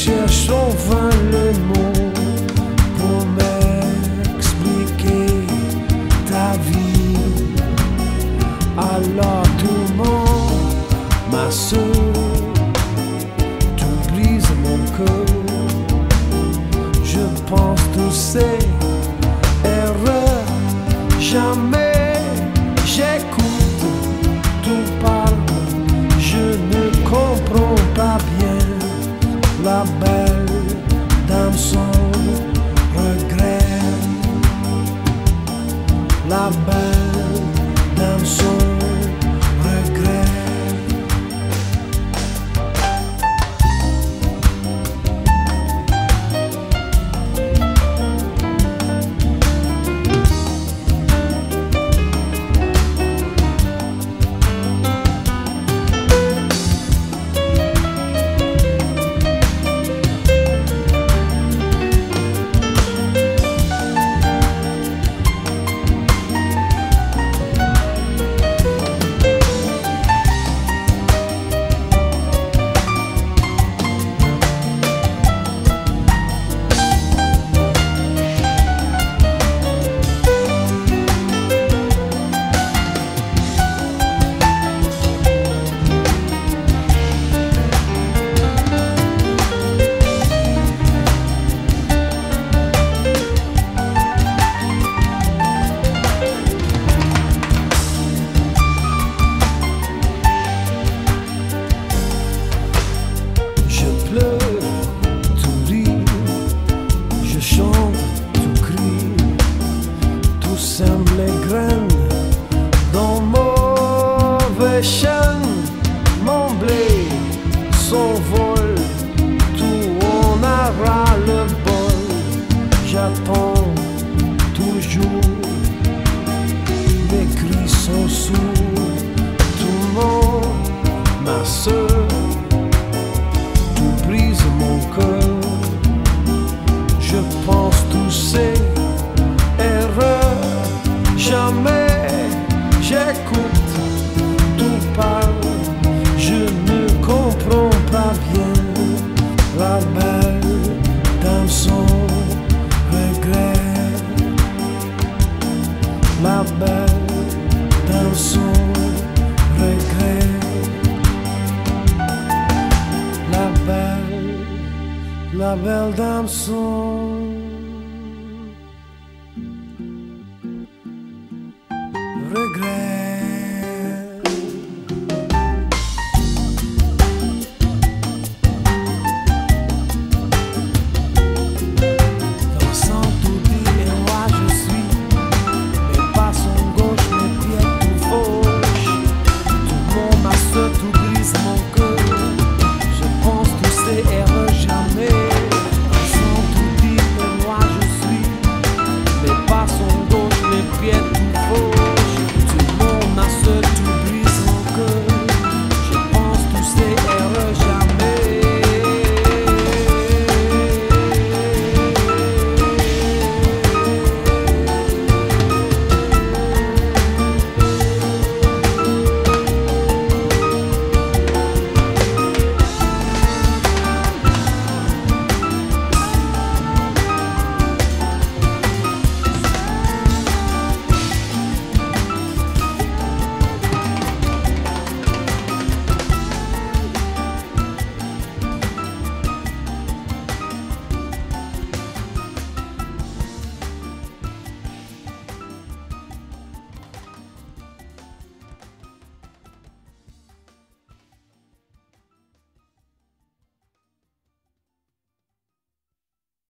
cherche en vain les mots pour m'expliquer ta vie. Alors tout le monde, ma soeur, tu brises mon cœur. Je pense tous ces erreurs, jamais j'écoute, tout parle, je ne comprends pas bien. La belle dame sans regret, la belle dame sans regret. Les graines dans mauvais champ, mon blé s'envole, tout on aura le bol. J'attends toujours, mes cris sont sourds. Tout le monde, ma soeur, tout brise mon cœur. Je pense tous ces erreurs, jamais j'écoute, tout parle, je ne comprends pas bien. La belle dame sans regret, la belle dame sans regret, la belle dame sans